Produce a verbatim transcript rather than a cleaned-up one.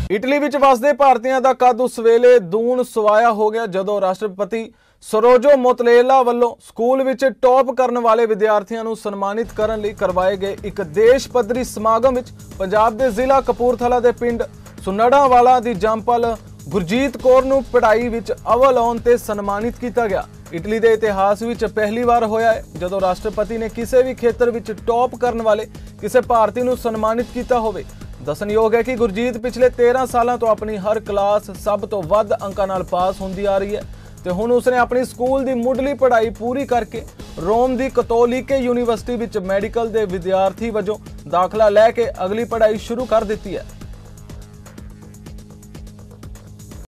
Italy ਵਿੱਚ ਵਸਦੇ ਭਾਰਤੀਆਂ ਦਾ ਕੱਦ ਉਸ ਵੇਲੇ ਦੂਣ ਸਵਾਇਆ ਹੋ ਗਿਆ ਜਦੋਂ ਰਾਸ਼ਟਰਪਤੀ ਸਰੋਜੋ ਮੋਤਲੇਲਾ ਵੱਲੋਂ ਸਕੂਲ ਵਿੱਚ ਟੌਪ ਕਰਨ ਵਾਲੇ ਵਿਦਿਆਰਥੀਆਂ ਨੂੰ ਸਨਮਾਨਿਤ ਕਰਨ ਲਈ ਕਰਵਾਏ ਗਏ ਇੱਕ ਦੇਸ਼ ਪੱਧਰੀ ਸਮਾਗਮ ਵਿੱਚ ਪੰਜਾਬ ਦੇ ਜ਼ਿਲ੍ਹਾ ਕਪੂਰਥਲਾ ਦੇ ਪਿੰਡ ਸੁਨੜਾਵਾਲਾ ਦੀ ਜੰਪਲ ਗੁਰਜੀਤ ਕੌਰ ਨੂੰ ਪੜ੍ਹਾਈ ਵਿੱਚ ਅਵਲ ਆਉਣ ਤੇ ਸਨਮਾਨਿਤ ਕੀਤਾ ਗਿਆ। ਇਟਲੀ ਦੇ ਇਤਿਹਾਸ ਵਿੱਚ ਪਹਿਲੀ ਵਾਰ ਹੋਇਆ ਹੈ ਜਦੋਂ ਰਾਸ਼ਟਰਪਤੀ ਨੇ ਕਿਸੇ ਵੀ ਖੇਤਰ ਵਿੱਚ ਟੌਪ ਕਰਨ ਵਾਲੇ ਕਿਸੇ ਭਾਰਤੀ ਨੂੰ ਸਨਮਾਨਿਤ ਕੀਤਾ ਹੋਵੇ। ਦੱਸਣਯੋਗ ਹੈ ਕਿ ਗੁਰਜੀਤ ਪਿਛਲੇ तेरह ਸਾਲਾਂ ਤੋਂ ਆਪਣੀ ਹਰ ਕਲਾਸ ਸਭ ਤੋਂ ਵੱਧ ਅੰਕਾਂ ਨਾਲ ਪਾਸ ਹੁੰਦੀ ਆ ਰਹੀ ਹੈ ਤੇ ਹੁਣ ਉਸਨੇ ਆਪਣੀ ਸਕੂਲ ਦੀ ਮੁੱਢਲੀ ਪੜ੍ਹਾਈ ਪੂਰੀ ਕਰਕੇ ਰੋਮ ਦੀ ਕੈਥੋਲਿਕ ਯੂਨੀਵਰਸਿਟੀ ਵਿੱਚ ਮੈਡੀਕਲ ਦੇ ਵਿਦਿਆਰਥੀ ਵਜੋਂ ਦਾਖਲਾ ਲੈ ਕੇ ਅਗਲੀ ਪੜ੍ਹਾਈ ਸ਼ੁਰੂ ਕਰ ਦਿੱਤੀ ਹੈ।